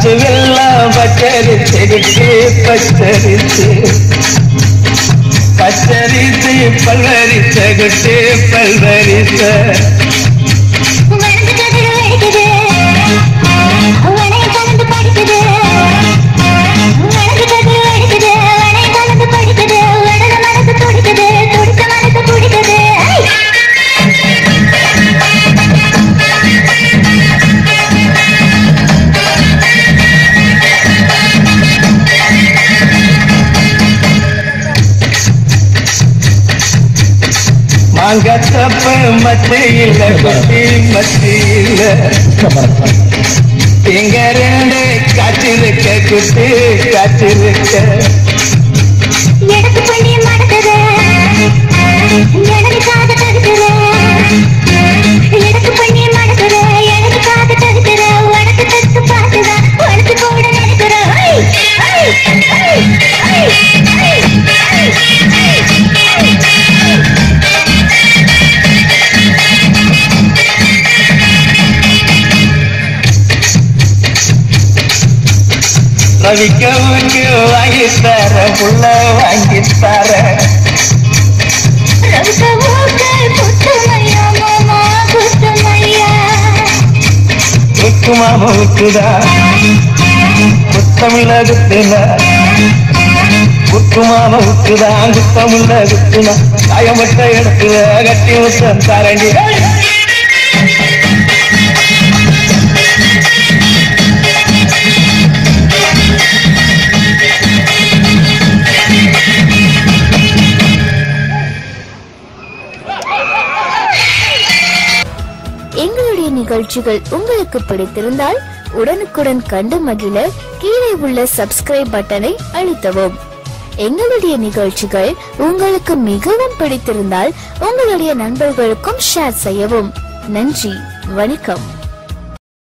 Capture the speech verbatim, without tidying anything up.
பசு வெள்ளம் பச்சரிச்சு பச்சரிச்சு பச்சரிச்சு பல்வரிச்ச குட்டி பல்வரிச்ச மாங்கத்தப்ப மத்தியில குட்டி மத்தியில இங்க ரெண்டு காற்றிருக்க குட்டி காற்றிருக்க எனக்கு பண்ணி மடக்குது எனக்கு காது தடுக்குது எனக்கு பண்ணி மடக்குது எனக்கு காது தடுக்குது உனக்கு தடுத்து பார்த்துதா உனக்கு கூட நினைக்கிறேன் ரவிக்கவுக்கு வாங்கித்தார புள்ள வாங்கித்தார குத்துமாம குத்துதா குத்தமில்ல குத்துனா குத்துமாம குத்துதா குத்தமில்ல குத்துனா காயமட்ட இடத்துல கட்டி முத்தம் தாரண்டி எங்களுடைய நிகழ்ச்சிகள் உங்களுக்கு பிடித்திருந்தால் உடனுக்குடன் கண்டு மகிழ கீழே உள்ள சப்ஸ்கிரைப் பட்டனை அழுத்தவும். எங்களுடைய நிகழ்ச்சிகள் உங்களுக்கு மிகவும் பிடித்திருந்தால் உங்களுடைய நண்பர்களுக்கும் ஷேர் செய்யவும். நன்றி, வணக்கம்.